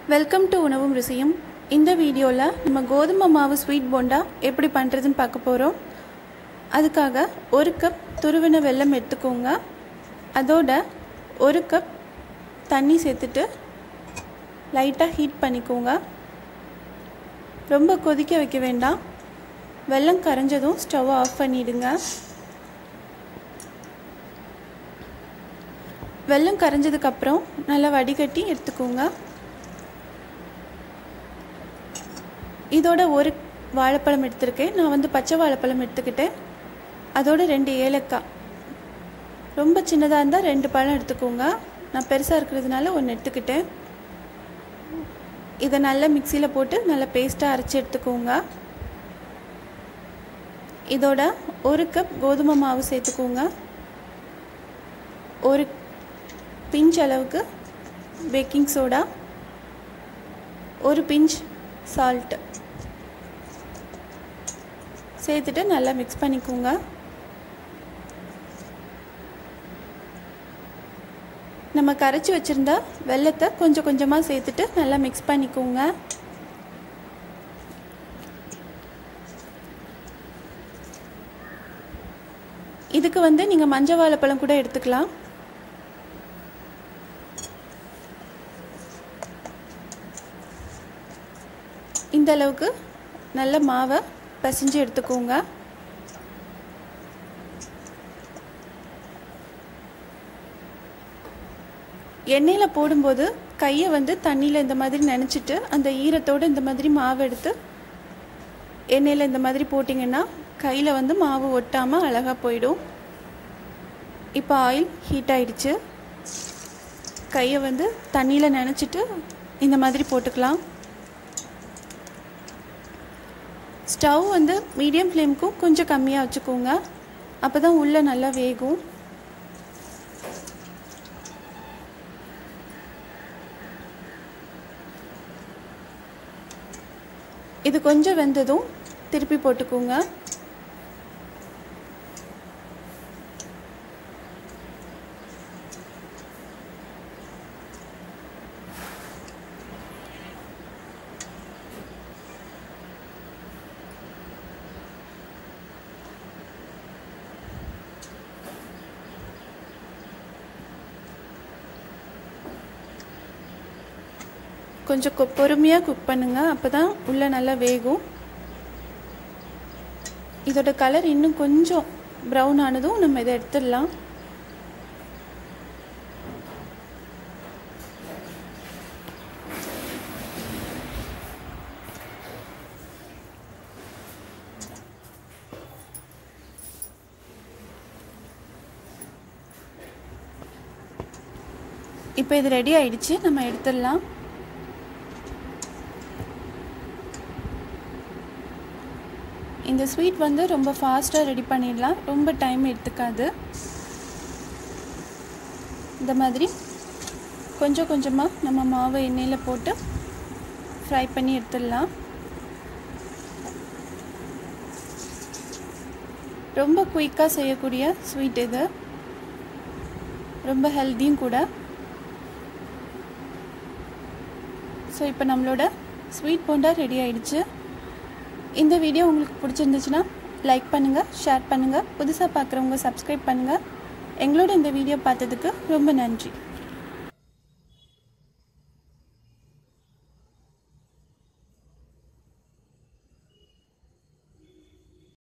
Welcome to உணவும் ருசியும். இந்த வீடியோவில் நம்ம கோதுமை மாவு ஸ்வீட் போண்டா எப்படி பண்ணுறதுன்னு பார்க்க போகிறோம். அதுக்காக 1 கப் துருவின வெல்லம் எடுத்துக்கோங்க. அதோட 1 கப் தண்ணி சேர்த்துட்டு லைட்டாக ஹீட் பண்ணிக்கோங்க. ரொம்ப கொதிக்க வைக்க வேண்டாம். வெல்லம் கரைஞ்சதும் ஸ்டவ் ஆஃப் பண்ணிவிடுங்க. வெல்லம் கரைஞ்சதுக்கப்புறம் நல்லா வடிகட்டி எடுத்துக்கோங்க. இதோட 1 வாழைப்பழம் எடுத்துருக்கேன். நான் பச்சை வாழைப்பழம் எடுத்துக்கிட்டேன். அதோட 2 ஏலக்காய், ரொம்ப சின்னதாக இருந்தால் 2 பழம் எடுத்துக்கோங்க. நான் பெருசாக இருக்கிறதுனால 1 எடுத்துக்கிட்டேன். இதை நல்லா மிக்சியில் போட்டு நல்லா பேஸ்ட்டாக அரைச்சி எடுத்துக்கோங்க. இதோட 1 கப் கோதுமை மாவு சேர்த்துக்கோங்க. 1 பிஞ்ச் அளவுக்கு பேக்கிங் சோடா, 1 பிஞ்ச் சால்ட்டு சேர்த்துட்டு நல்லா மிக்ஸ் பண்ணிக்கோங்க. நம்ம கரைச்சி வச்சுருந்த வெல்லத்தை கொஞ்சம் கொஞ்சமாக சேர்த்துட்டு நல்லா மிக்ஸ் பண்ணிக்கோங்க. இதுக்கு நீங்கள் மஞ்சள் வாழைப்பழம் கூட எடுத்துக்கலாம். இந்த அளவுக்கு நல்ல மாவை பிசைஞ்சு எடுத்துக்கோங்க. எண்ணெயில் போடும்போது கையை தண்ணியில் இந்த மாதிரி நனைச்சிட்டு அந்த ஈரத்தோடு இந்த மாதிரி மாவு எடுத்து எண்ணெயில் இந்த மாதிரி போட்டிங்கன்னா கையில் மாவு ஒட்டாமல் அழகாக போயிடும். இப்போ ஆயில் ஹீட் ஆயிடுச்சு. கையை தண்ணியில் நனைச்சிட்டு இந்த மாதிரி போட்டுக்கலாம். ஸ்டவ் மீடியம் ஃப்ளேமுக்கும் கொஞ்சம் கம்மியாக வச்சுக்கோங்க. அப்போ தான் உள்ளே நல்லா வேகும். இது கொஞ்சம் வெந்ததும் திருப்பி போட்டுக்கோங்க. கொஞ்சம் பொறுமையாக குக் பண்ணுங்கள். அப்போ தான் உள்ளே நல்லா வேகும். இதோட கலர் இன்னும் கொஞ்சம் ப்ரௌன் ஆனதும் நம்ம இதை எடுத்துடலாம். இப்போ இது ரெடி ஆயிடுச்சு. நம்ம எடுத்துடலாம். இந்த ஸ்வீட் ரொம்ப ஃபாஸ்ட்டாக ரெடி பண்ணிடலாம். ரொம்ப டைம் எடுத்துக்காது. இந்த மாதிரி கொஞ்சம் கொஞ்சமாக நம்ம மாவை எண்ணெயில் போட்டு ஃப்ரை பண்ணி எடுத்துடலாம். ரொம்ப குயிக்காக செய்யக்கூடிய ஸ்வீட் இது. ரொம்ப ஹெல்த்தியும் கூட. ஸோ இப்போ நம்மளோட ஸ்வீட் போண்டா ரெடி ஆயிடுச்சு. இந்த வீடியோ உங்களுக்கு பிடிச்சிருந்துச்சுன்னா லைக் பண்ணுங்கள், ஷேர் பண்ணுங்கள். புதுசாக பார்க்குறவங்க சப்ஸ்கிரைப் பண்ணுங்கள். எங்களோட இந்த வீடியோ பார்த்ததுக்கு ரொம்ப நன்றி.